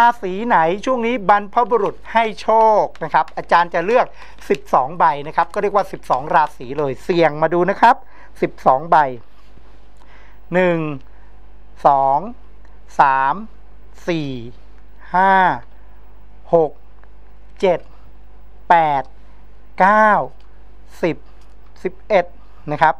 ศีไหนช่วงนี้บรรพบุรุษให้โชคนะครับอาจารย์จะเลือก12ใบนะครับก็เรียกว่า12ราศีเลยเสี่ยงมาดูนะครับ12ใบ1 2 3 4 5 6 7 8 9 10 11นะครับ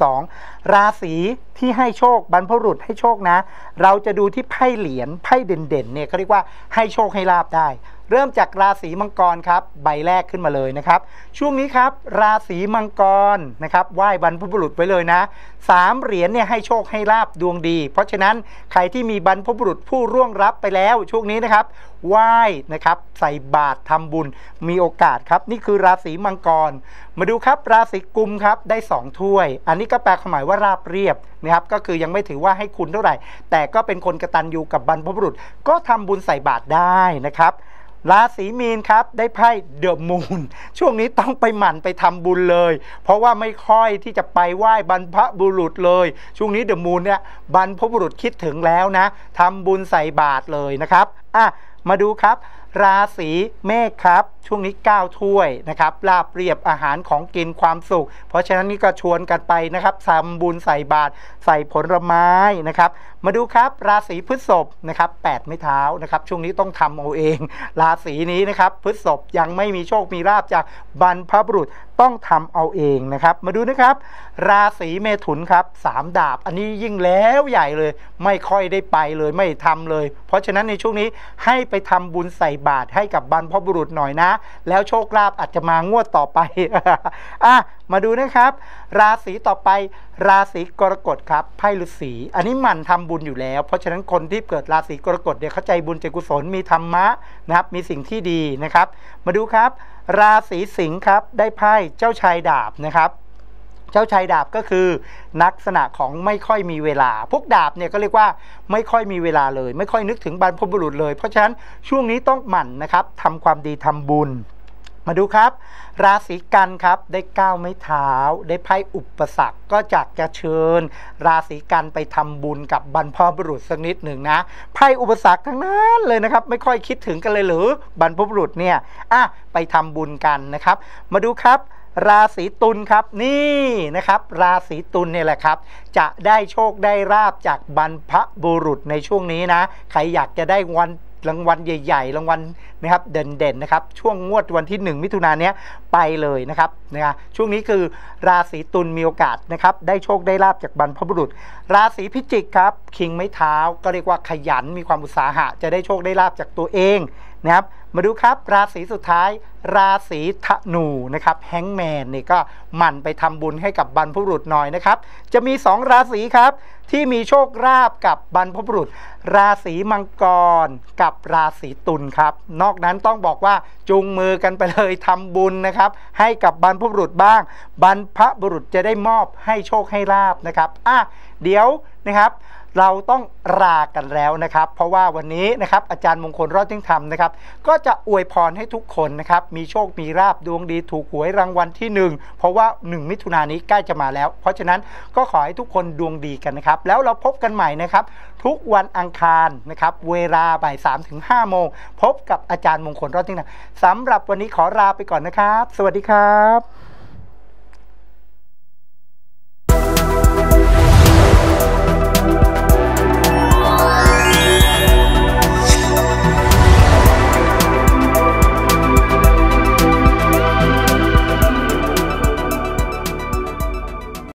12ราศีที่ให้โชคบรรพบุรุษให้โชคนะเราจะดูที่ไพ่เหรียญไพ่เด่นๆเนี่ยเขาเรียกว่าให้โชคให้ลาภได้เริ่มจากราศีมังกรครับใบแรกขึ้นมาเลยนะครับช่วงนี้ครับราศีมังกรนะครับไหว้บรรพบุรุษไว้เลยนะ3เหรียญเนี่ยให้โชคให้ลาภดวงดีเพราะฉะนั้นใครที่มีบรรพบุรุษผู้ร่วงรับไปแล้วช่วงนี้นะครับไหว้นะครับใส่บาตรทำบุญมีโอกาสครับนี่คือราศีมังกรมาดูครับราศีกุมครับได้2ถ้วยอันนี้ก็แปลความหมายว่าราบเรียบนะครับก็คือยังไม่ถือว่าให้คุณเท่าไหร่แต่ก็เป็นคนกตัญญูกับบรรพบุรุษก็ทำบุญใส่บาตรได้นะครับราศีมีนครับได้ไพ่เดอะมูนช่วงนี้ต้องไปหมั่นไปทำบุญเลยเพราะว่าไม่ค่อยที่จะไปไหว้บรรพบุรุษเลยช่วงนี้เดอะมูนเนี่ยบรรพบุรุษคิดถึงแล้วนะทำบุญใส่บาตรเลยนะครับมาดูครับราศีเมษครับช่วงนี้9ถ้วยนะครับลาบเรียบอาหารของกินความสุขเพราะฉะนั้นนี่ก็ชวนกันไปนะครับทำบุญใส่บาตรใส่ผลไม้นะครับมาดูครับราศีพฤษภนะครับ8ไม้เท้านะครับช่วงนี้ต้องทำเอาเองราศีนี้นะครับพฤษภยังไม่มีโชคมีลาภจากบรรพบุรุษต้องทำเอาเองนะครับมาดูนะครับราศีเมถุนครับ3ดาบอันนี้ยิ่งแล้วใหญ่เลยไม่ค่อยได้ไปเลยไม่ทำเลยเพราะฉะนั้นในช่วงนี้ให้ไปทำบุญใส่บาตรให้กับบรรพบุรุษหน่อยนะแล้วโชคลาภอาจจะมางวดต่อไป มาดูนะครับราศีต่อไปราศีกรกฎครับไพ่ฤาษีอันนี้หมั่นทำบุญอยู่แล้วเพราะฉะนั้นคนที่เกิดราศีกรกฎเนี่ยเข้าใจบุญใจกุศลมีธรรมะนะครับมีสิ่งที่ดีนะครับมาดูครับราศีสิงห์ครับได้ไพ่เจ้าชายดาบนะครับเจ้าชายดาบก็คือลักษณะของไม่ค่อยมีเวลาพวกดาบเนี่ยก็เรียกว่าไม่ค่อยมีเวลาเลยไม่ค่อยนึกถึงบรรพบุรุษเลยเพราะฉะนั้นช่วงนี้ต้องหมั่นนะครับทำความดีทำบุญมาดูครับราศีกันครับได้9ไม้เท้าได้ไพ่อุปสรรคก็จะเชิญราศีกันไปทำบุญกับบรรพบุรุษสักนิดหนึ่งนะไพ่อุปสรรคทั้งนั้นเลยนะครับไม่ค่อยคิดถึงกันเลยหรือบรรพบุรุษเนี่ยไปทำบุญกันนะครับมาดูครับราศีตุลครับนี่นะครับราศีตุลเนี่ยแหละครับจะได้โชคได้ลาภจากบรรพบุรุษในช่วงนี้นะใครอยากจะได้รางวัลใหญ่ๆรางวัลนะครับเด่นๆนะครับช่วงงวดวันที่1มิถุนายนนี้ไปเลยนะครับช่วงนี้คือราศีตุลมีโอกาสนะครับได้โชคได้ลาภจากบรรพบุรุษราศีพิจิกครับคิงไม้เท้าก็เรียกว่าขยันมีความอุตสาหะจะได้โชคได้ลาภจากตัวเองนะครับมาดูครับราศีสุดท้ายราศีธนูนะครับแฮงแมนนี่ก็หมั่นไปทำบุญให้กับบรรพบุรุษหน่อยนะครับจะมี2ราศีครับที่มีโชคลาภกับบรรพบุรุษราศีมังกรกับราศีตุลครับนอกนั้นต้องบอกว่าจูงมือกันไปเลยทำบุญนะครับให้กับบรรพบุรุษบ้างบรรพบุรุษจะได้มอบให้โชคให้ลาภนะครับเดี๋ยวนะครับเราต้องลากันแล้วนะครับเพราะว่าวันนี้นะครับอาจารย์มงคลรอดยิ่งธรรมนะครับก็จะอวยพรให้ทุกคนนะครับมีโชคมีลาภดวงดีถูกหวยรางวัลที่1เพราะว่า1มิถุนายนนี้ใกล้จะมาแล้วเพราะฉะนั้นก็ขอให้ทุกคนดวงดีกันนะครับแล้วเราพบกันใหม่นะครับทุกวันอังคารนะครับเวลาบ่าย 3 ถึง 5 โมงพบกับอาจารย์มงคลรอดยิ่งธรรมสำหรับวันนี้ขอลาไปก่อนนะครับสวัสดีครับ